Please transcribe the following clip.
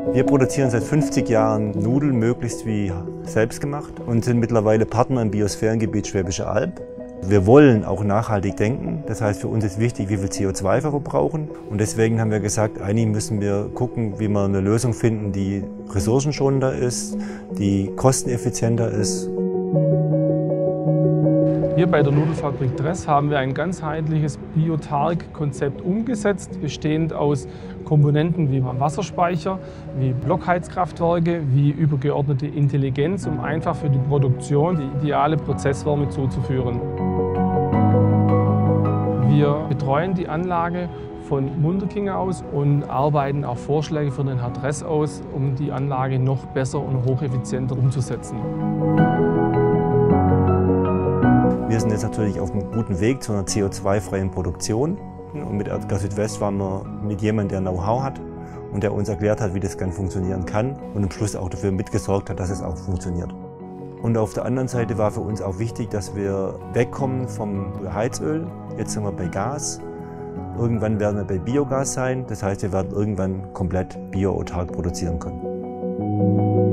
Wir produzieren seit 50 Jahren Nudeln möglichst wie selbst gemacht und sind mittlerweile Partner im Biosphärengebiet Schwäbische Alb. Wir wollen auch nachhaltig denken, das heißt für uns ist wichtig, wie viel CO2 wir verbrauchen und deswegen haben wir gesagt, eigentlich müssen wir gucken, wie wir eine Lösung finden, die ressourcenschonender ist, die kosteneffizienter ist. Hier bei der Nudelfabrik Dress haben wir ein ganzheitliches Biotarg-Konzept umgesetzt, bestehend aus Komponenten wie Wasserspeicher, wie Blockheizkraftwerke, wie übergeordnete Intelligenz, um einfach für die Produktion die ideale Prozesswärme zuzuführen. Wir betreuen die Anlage von Munterkingen aus und arbeiten auch Vorschläge für den Herrn Dress aus, um die Anlage noch besser und hocheffizienter umzusetzen. Wir sind jetzt natürlich auf einem guten Weg zu einer CO2-freien Produktion. Und mit Erdgas Südwest waren wir mit jemandem, der Know-how hat und der uns erklärt hat, wie das Ganze funktionieren kann und am Schluss auch dafür mitgesorgt hat, dass es auch funktioniert. Und auf der anderen Seite war für uns auch wichtig, dass wir wegkommen vom Heizöl. Jetzt sind wir bei Gas. Irgendwann werden wir bei Biogas sein. Das heißt, wir werden irgendwann komplett bio-autark produzieren können.